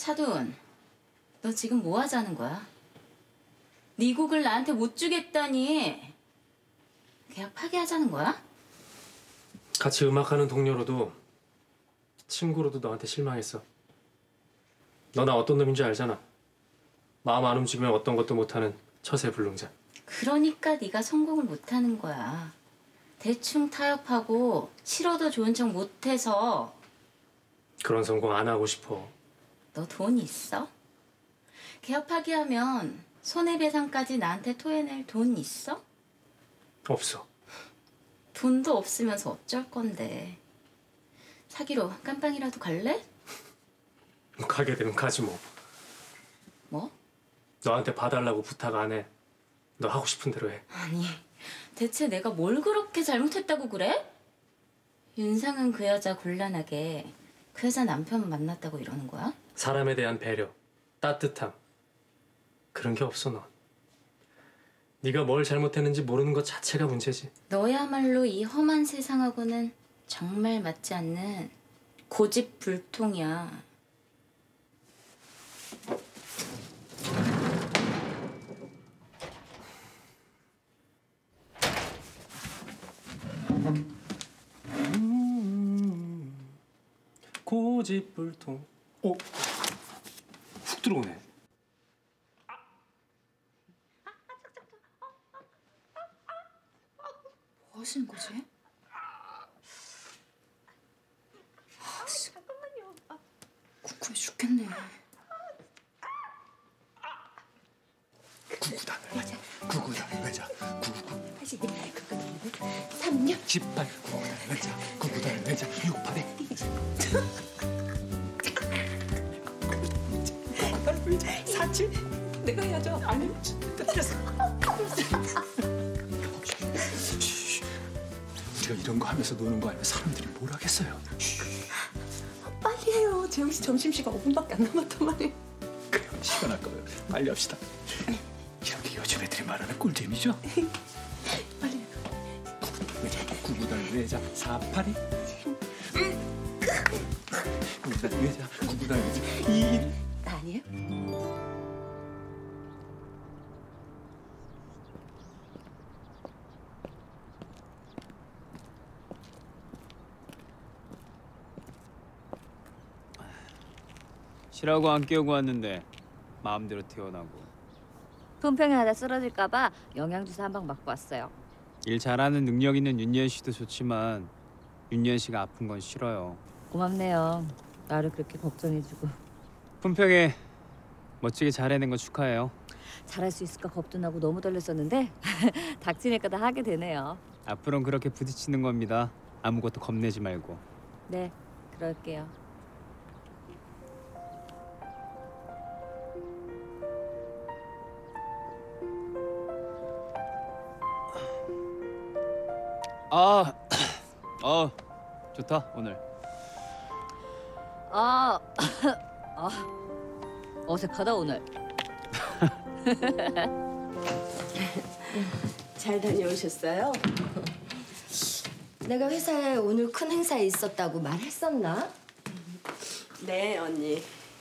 차돈, 너 지금 뭐 하자는 거야? 네 곡을 나한테 못 주겠다니 계약 파기하자는 거야? 같이 음악하는 동료로도 친구로도 너한테 실망했어. 너 나 어떤 놈인 줄 알잖아. 마음 안 움직이면 어떤 것도 못하는 처세불능자. 그러니까 네가 성공을 못하는 거야. 대충 타협하고 싫어도 좋은 척 못해서. 그런 성공 안 하고 싶어. 너 돈 있어? 계약 파기하면 손해배상까지 나한테 토해낼 돈 있어? 없어. 돈도 없으면서 어쩔 건데. 사기로 깜빵이라도 갈래? 가게 되면 가지 뭐. 뭐? 너한테 봐달라고 부탁 안 해. 너 하고 싶은 대로 해. 아니, 대체 내가 뭘 그렇게 잘못했다고 그래? 윤상은 그 여자 곤란하게 그 여자 남편 만났다고 이러는 거야? 사람에 대한 배려, 따뜻함 그런 게 없어 넌. 네가 뭘 잘못했는지 모르는 것 자체가 문제지. 너야말로 이 험한 세상하고는 정말 맞지 않는 고집불통이야. 고집불통. 오, 훅 들어오네. 뭐 하시는 거지? 잠깐만요. 궁금해 죽겠네. 구구단 외자, 구구단 외자, 구구 82, 36, 18, 구구단 외자, 구구단 외자, 68에 47. 내가 해야죠. 아니, 끝났어. 우리가 이런 거 하면서 노는 거 알면 사람들이 뭘 하겠어요? 빨리 해요. 재영 씨 점심시간 5분밖에 안 남았단 말이에요. 그래요, 시간 아까워요. 빨리 합시다. 이런 게 요즘 애들이 말하는 꿀잼이죠? 빨리 해요. 구구단 외자, 48이 구구단 외자, 구구단 외자, 21. 아니에요? 쉬라고 안 깨우고 왔는데 마음대로 태어나고. 품평이 하다 쓰러질까봐 영양주사 한 방 맞고 왔어요. 일 잘하는 능력 있는 윤예은 씨도 좋지만 윤예은 씨가 아픈 건 싫어요. 고맙네요. 나를 그렇게 걱정해주고. 품평에 멋지게 잘 해낸 거 축하해요. 잘할 수 있을까 겁도 나고 너무 떨렸었는데 닥치니까 다 하게 되네요. 앞으로는 그렇게 부딪히는 겁니다. 아무것도 겁내지 말고. 네, 그럴게요. 좋다 오늘. 어색하다 오늘. 잘 다녀오셨어요? 내가 회사에 오늘 큰 행사에 있었다고 말했었나? 네, 언니.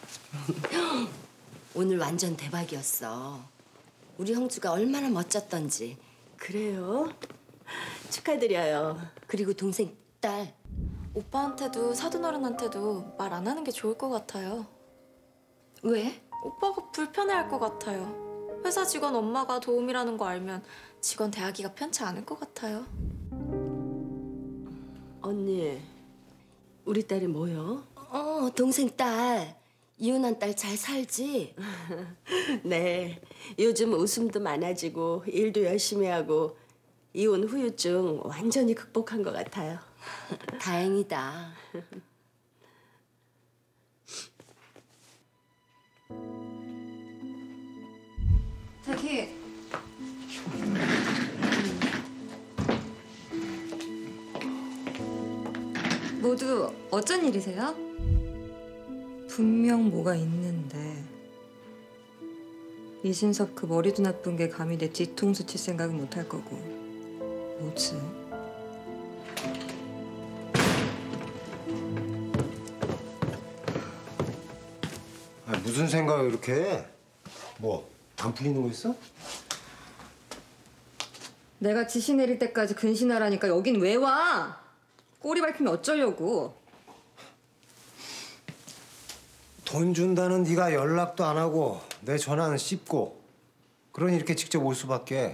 오늘 완전 대박이었어. 우리 형주가 얼마나 멋졌던지. 그래요? 축하드려요. 그리고 동생 딸. 오빠한테도 사돈어른한테도 말 안 하는 게 좋을 것 같아요. 왜? 오빠가 불편해할 것 같아요. 회사 직원 엄마가 도움이라는 거 알면 직원 대하기가 편치 않을 것 같아요. 언니, 우리 딸이 뭐요? 동생 딸. 이혼한 딸 잘 살지? 네, 요즘 웃음도 많아지고 일도 열심히 하고 이혼 후유증 완전히 극복한 것 같아요. 다행이다. 자기. 모두 어쩐 일이세요? 분명 뭐가 있는데 이신섭 그 머리도 나쁜 게 감히 내 뒤통수 칠 생각은 못할 거고. 뭐지? 무슨 생각을 이렇게 해? 뭐, 안 풀리는 거 있어? 내가 지시 내릴 때까지 근신하라니까 여긴 왜 와? 꼬리 밟히면 어쩌려고? 돈 준다는 네가 연락도 안 하고 내 전화는 씹고 그러니 이렇게 직접 올 수밖에.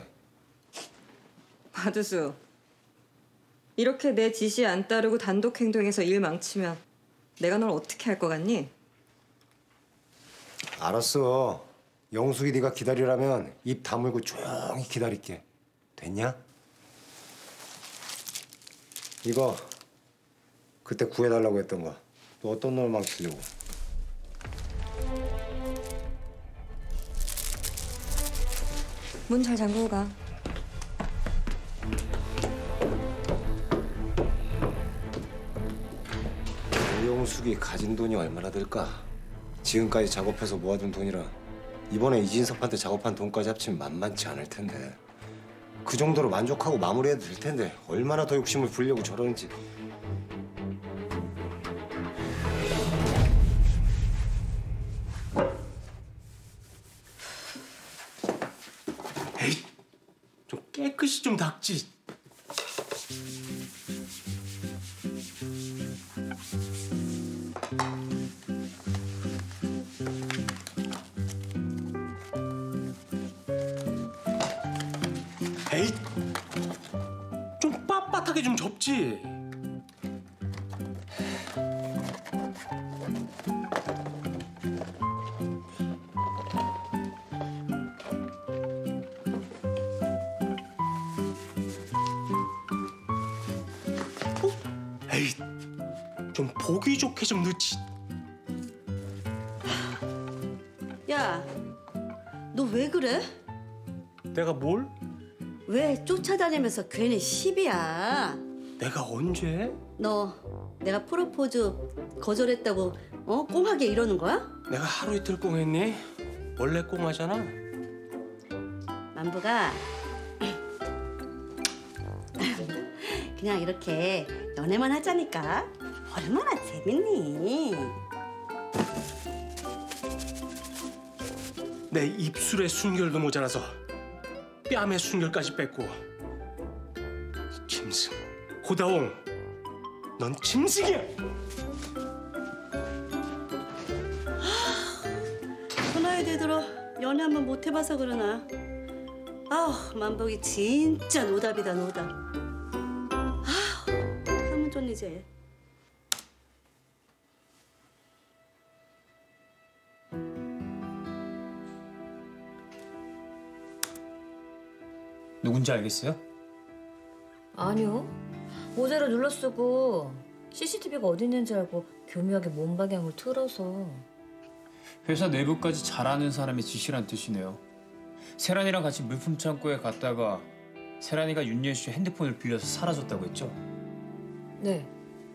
바두수, 이렇게 내 지시 안 따르고 단독 행동해서 일 망치면 내가 널 어떻게 할 것 같니? 알았어. 영숙이 네가 기다리라면 입 다물고 조용히 기다릴게. 됐냐? 이거 그때 구해달라고 했던 거. 또 어떤 놈을 망치려고? 문 잘 잠그고 가. 오영숙이 가진 돈이 얼마나 될까? 지금까지 작업해서 모아둔 돈이라 이번에 이진섭한테 작업한 돈까지 합치면 만만치 않을 텐데 그 정도로 만족하고 마무리해도 될 텐데 얼마나 더 욕심을 부리려고 저러는지. 에이, 좀 깨끗이 좀 닦지. 에이, 좀 빳빳하게 좀 접지. 에이, 좀 보기 좋게 좀 넣지. 야, 너 왜 그래? 내가 뭘? 왜 쫓아다니면서 괜히 시비야? 내가 언제? 너 내가 프로포즈 거절했다고 꽁하게 이러는 거야? 내가 하루 이틀 꽁했니? 원래 꽁하잖아. 만부가 그냥 이렇게 연애만 하자니까 얼마나 재밌니? 내 입술에 순결도 모자라서 뺨에 순결까지 뺐고. 짐승, 호다옹, 넌 짐승이야. 그 나이 되들어 연애 한번 못 해봐서 그러나. 아우, 만복이 진짜 노답이다, 노답. 아우, 하면 좀 이제. 누군지 알겠어요? 아니요. 모자를 눌러 쓰고 CCTV가 어디 있는지 알고 교묘하게 몸 방향을 틀어서. 회사 내부까지 잘 아는 사람이 지시란 뜻이네요. 세란이랑 같이 물품 창고에 갔다가 세란이가 윤예은 씨 핸드폰을 빌려서 사라졌다고 했죠? 네.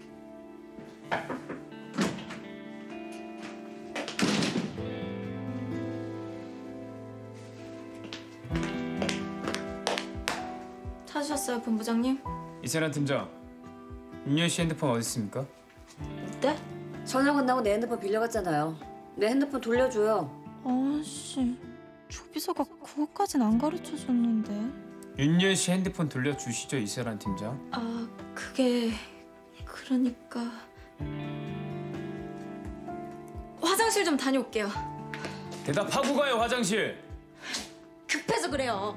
찾으셨어요, 본부장님? 이세란 팀장, 윤예은 씨 핸드폰 어디 있습니까? 네? 전화 건다고 내 핸드폰 빌려갔잖아요. 내 핸드폰 돌려줘요. 아씨, 조비서가 그거까진 안 가르쳐줬는데. 윤예은 씨 핸드폰 돌려주시죠, 이세란 팀장. 아, 그게 그러니까 화장실 좀 다녀올게요. 대답하고 가요, 화장실. 급해서 그래요.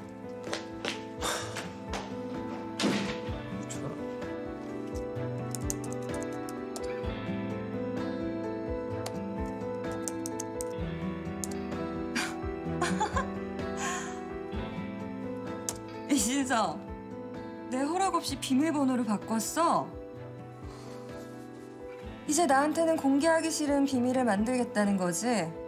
이진서, 내 허락 없이 비밀번호를 바꿨어? 이제 나한테는 공개하기 싫은 비밀을 만들겠다는 거지?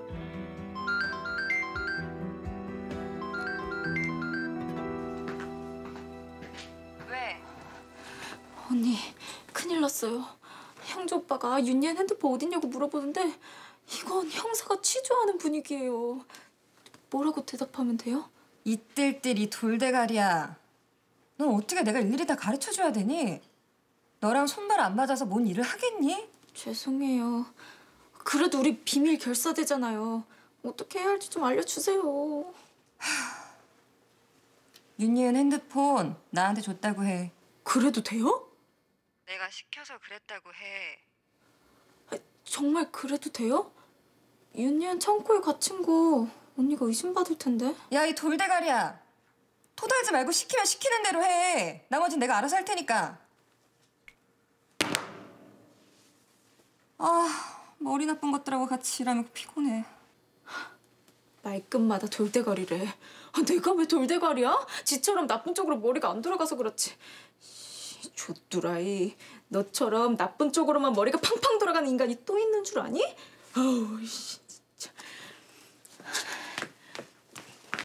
왜? 언니, 큰일 났어요. 형주 오빠가 윤예은 핸드폰 어딨냐고 물어보는데 이건 형사가 취조하는 분위기예요. 뭐라고 대답하면 돼요? 이뜰뜰 이 돌대가리야. 넌 어떻게 내가 일일이 다 가르쳐줘야 되니? 너랑 손발 안 맞아서 뭔 일을 하겠니? 죄송해요. 그래도 우리 비밀 결사되잖아요. 어떻게 해야 할지 좀 알려주세요. 윤예은 핸드폰 나한테 줬다고 해. 그래도 돼요? 내가 시켜서 그랬다고 해. 정말 그래도 돼요? 윤예은 창고에 갇힌 거 언니가 의심받을 텐데. 야, 이 돌대가리야. 토달지 말고 시키면 시키는 대로 해. 나머진 내가 알아서 할 테니까. 아, 머리 나쁜 것들하고 같이 일하면 피곤해. 말끝마다 돌대가리래. 내가 왜 돌대가리야? 지처럼 나쁜 쪽으로 머리가 안 돌아가서 그렇지. 좆두라이. 너처럼 나쁜 쪽으로만 머리가 팡팡 돌아가는 인간이 또 있는 줄 아니? 아우 씨.